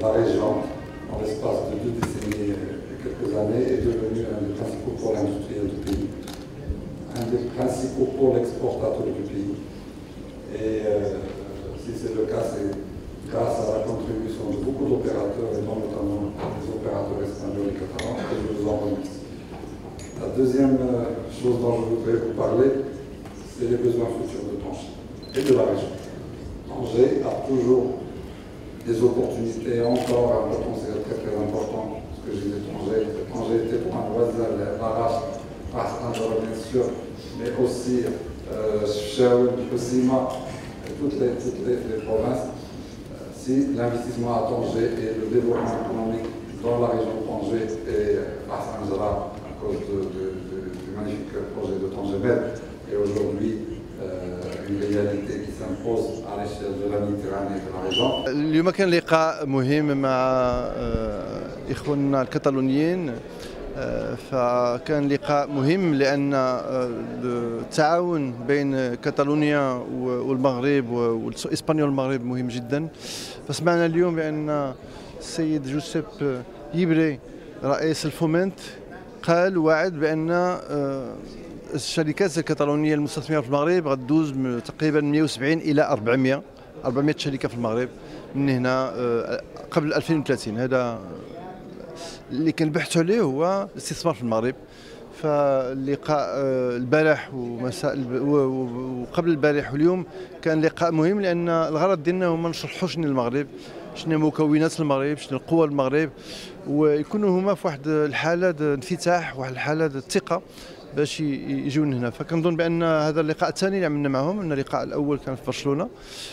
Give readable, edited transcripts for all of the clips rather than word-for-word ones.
la région, en l'espace de 2 décennies et quelques années, est devenu un des principaux pôles industriels du pays, un des principaux pôles exportateurs du pays. Et si c'est le cas, c'est grâce à la contribution de beaucoup d'opérateurs, et notamment des opérateurs espagnols et catalans, et je vous en remercie. La deuxième chose dont je voudrais vous parler, c'est les besoins futurs de Tanger et de la région. Tanger a toujours des opportunités, encore un potentiel très très important, parce que j'ai dit Tanger était pour un voisin, l'Arrache, Archangelov bien sûr, mais aussi Chefchaouen, Koussima, et toutes les provinces. Si l'investissement à Tanger et le développement économique dans la région de Tanger et à Saint-Gerard, à cause du magnifique projet de Tanger-Med, est aujourd'hui une réalité qui s'impose à l'échelle de la Méditerranée et de la région. اليوم كان لقاء مهم مع إخواننا الكتالونيين، فكان لقاء مهم لأن التعاون بين كتالونيا والمغرب وإسبانيا والمغرب مهم جدا. فسمعنا اليوم بأن السيد جوزيب يبري رئيس الفومنت قال وعد بأن الشركات الكتالونية المستثمرة في المغرب غتدوز تقريبا 170 إلى 400 شركة في المغرب من هنا قبل 2030. هذا اللي كنبحثوا عليه هو الاستثمار في المغرب. فاللقاء البارح وقبل البارح واليوم كان لقاء مهم، لأن الغرض ديالنا هو نشرحوا شنو المغرب، شنو مكونات المغرب، شنو القوى المغرب، ويكونوا هما في واحد الحالة انفتاح، واحد الحالة الثقة باش يجون هنا. فكنظن بان هذا اللقاء الثاني اللي عملنا معهم، ان اللقاء الاول كان في برشلونه،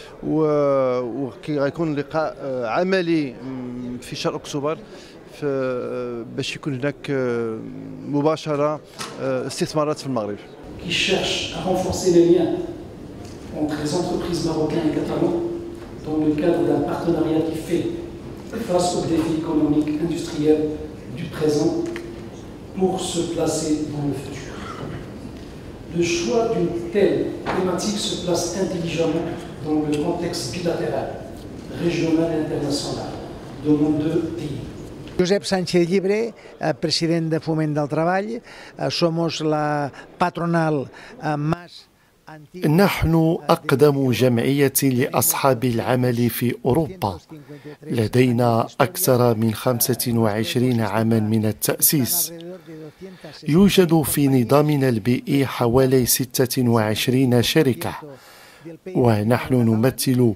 وغيكون لقاء عملي في شهر اكتوبر باش يكون هناك مباشره استثمارات في المغرب. Qui cherche à renforcer les liens entre les entreprises marocaines et catalans dans le cadre d'un partenariat qui fait face aux défis économiques et industriels du présent pour se placer dans le futur. Le choix d'une telle thématique se place intelligemment dans le contexte bilatéral, régional et international de nos deux pays. Josep Sánchez Llibre, president de Foment del Treball, somos la patronal más. نحن أقدم جمعية لأصحاب العمل في أوروبا. لدينا أكثر من 25 عاما من التأسيس. يوجد في نظامنا البيئي حوالي 26 شركة، ونحن نمثل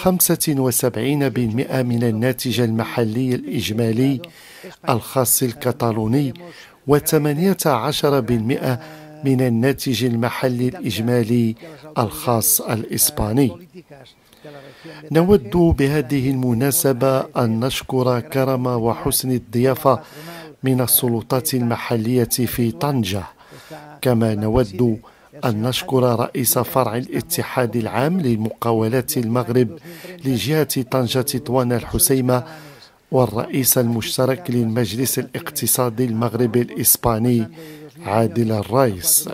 75% من الناتج المحلي الإجمالي الخاص الكتالوني، و18% من الناتج المحلي الإجمالي الخاص الإسباني. نود بهذه المناسبة أن نشكر كرم وحسن الضيافة من السلطات المحلية في طنجة، كما نود أن نشكر رئيس فرع الاتحاد العام لمقاولات المغرب لجهة طنجة طوان الحسيمة، والرئيس المشترك للمجلس الاقتصادي المغربي الإسباني عادل الرايس.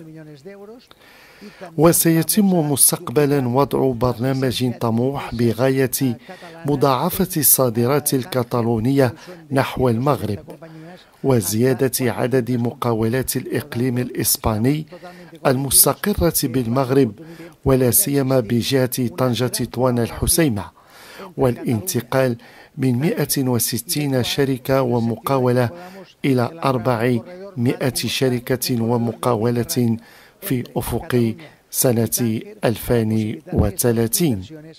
وسيتم مستقبلا وضع برنامج طموح بغاية مضاعفة الصادرات الكتالونية نحو المغرب، وزيادة عدد مقاولات الإقليم الإسباني المستقرة بالمغرب، ولا سيما بجهة طنجة طوان الحسيمة، والانتقال من 160 شركة ومقاولة إلى 400 شركة ومقاولة في أفق سنة 2030.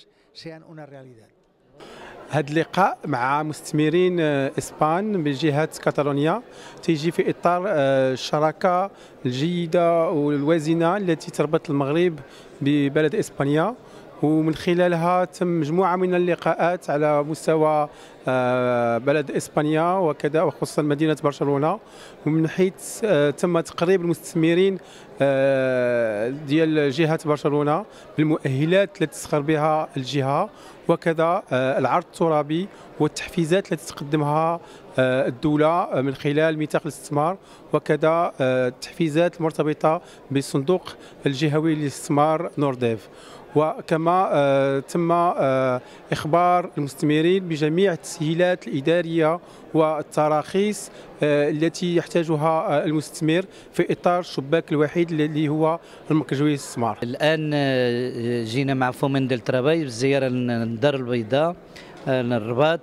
هذا اللقاء مع مستثمرين إسبان بجهة كاتالونيا تيجي في إطار الشراكة الجيدة والوازنة التي تربط المغرب ببلد إسبانيا، ومن خلالها تم مجموعة من اللقاءات على مستوى بلد إسبانيا وكذا، وخصوصا مدينة برشلونة، ومن حيث تم تقريب المستثمرين ديال جهة برشلونة بالمؤهلات التي تسخر بها الجهة، وكذا العرض الترابي والتحفيزات التي تقدمها الدولة من خلال ميثاق الاستثمار، وكذا التحفيزات المرتبطة بالصندوق الجهوي للاستثمار نورديف. وكما تم إخبار المستثمرين بجميع التسهيلات الإدارية والتراخيص التي يحتاجها المستثمر في إطار الشباك الوحيد اللي هو المركز للاستثمار. الآن جينا مع فومين ديل ترافاي بالزيارة للدار البيضاء، للرباط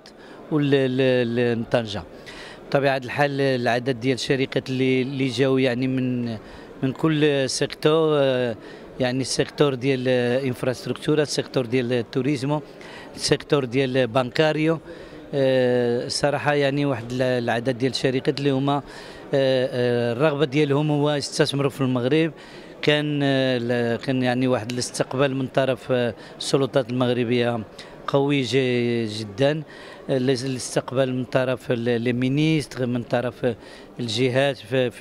ولطنجة. بطبيعة الحال العدد ديال الشركات اللي جاوا يعني من كل سيكتور، يعني السيكتور ديال الانفراستركتورا، السيكتور ديال التوريزمو، السيكتور ديال بانكاريو. الصراحه يعني واحد العدد ديال الشركات اللي هما الرغبه ديالهم هو يستثمروا في المغرب. كان يعني واحد الاستقبال من طرف السلطات المغربيه قوي جدا، الاستقبال من طرف المينيستر، من طرف الجهات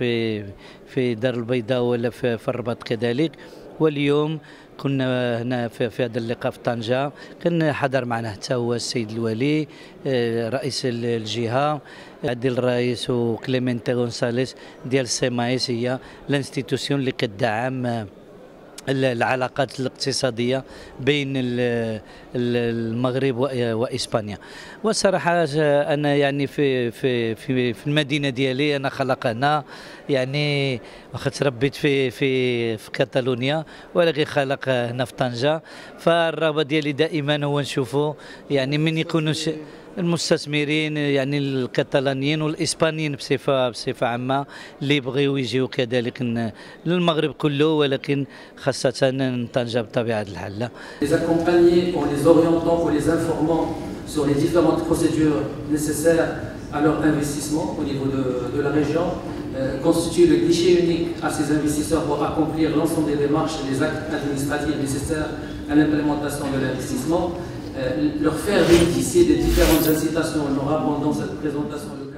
في دار البيضاء ولا في الرباط كذلك. واليوم كنا هنا في هذا اللقاء في طنجة، كان حضر معنا حتى هو السيد الولي رئيس الجهة، عادل الرئيس وكليمنتي غونساليس ديال سيمايس، هي الانستيتوسيون اللي كتدعم العلاقات الاقتصادية بين المغرب وإسبانيا. والصراحة أنا يعني في المدينة ديالي أنا خلق هنا، يعني واخا تربيت في كاتالونيا ولكن خلق هنا في طنجة. فالرغبة ديالي دائما هو نشوفوا يعني من يكونوا المستثمرين يعني الكتالانيين والإسبانيين بصفة عامة اللي يبغيو يجيو كذلك للمغرب كله، ولكن خاصة طنجة بطبيعة الحال. Les accompagner en les orientant, en les informant sur les différentes procédures nécessaires à leur investissement au niveau de la région, constitue le guichet unique à ces investisseurs pour accomplir l'ensemble des démarches et les actes administratifs nécessaires à l'implémentation de l'investissement. Leur faire bénéficier des différentes incitations. On aura pendant cette présentation